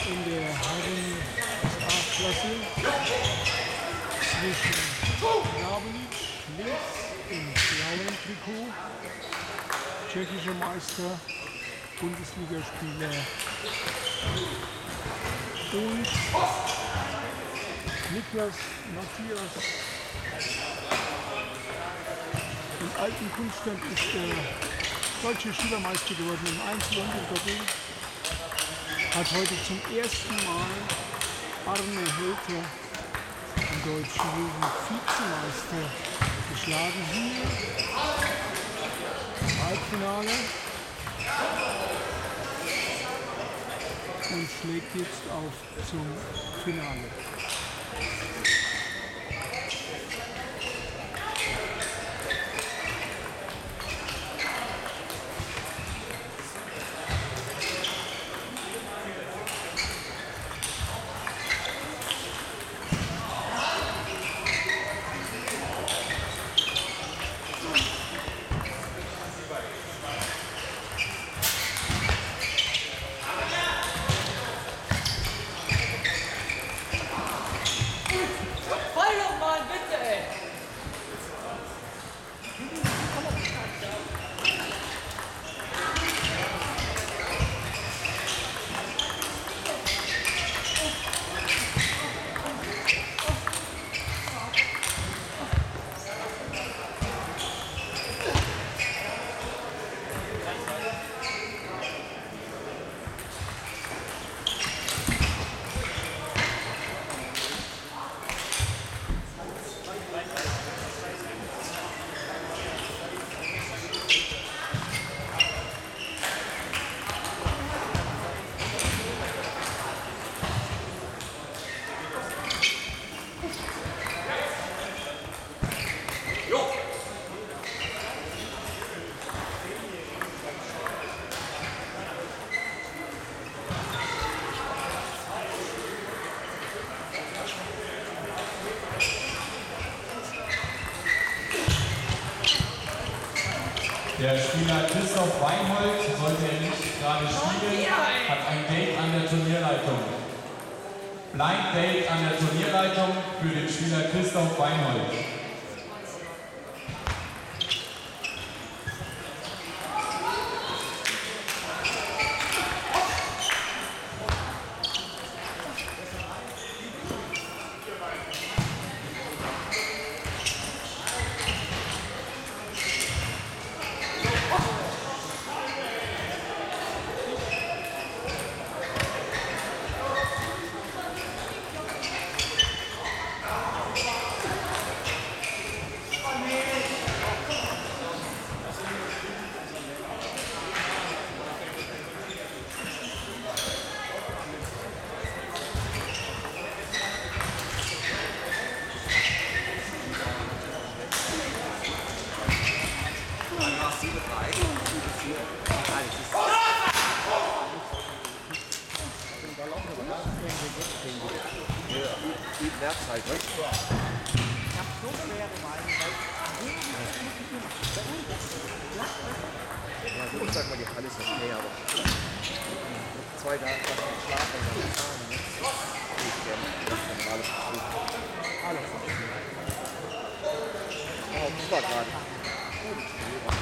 in der Herren A-Klasse zwischen Gabelic links im blauen Trikot, tschechischer Meister, Bundesligaspieler, und Niklas Matthias. Im alten Kunststand ist der deutsche Schülermeister geworden im Einzel und im Doppel. Hat heute zum ersten Mal Arne Hölter, den deutschen Jugend-Vizemeister, geschlagen hier im Halbfinale und schlägt jetzt auf zum Finale. Der Spieler Christoph Weinhold, sollte er nicht gerade spielen, hat ein Date an der Turnierleitung. Blind Date an der Turnierleitung für den Spieler Christoph Weinhold. Werkzeit, ne? Ich hab so schwere Beine, ja gut, ich sag mal, die Halle ist okay, aber zwei Tage schlafen und dann fahren, ne? Ich gerne, alles versuchen. Alles versuchen. Oh, das war gerade.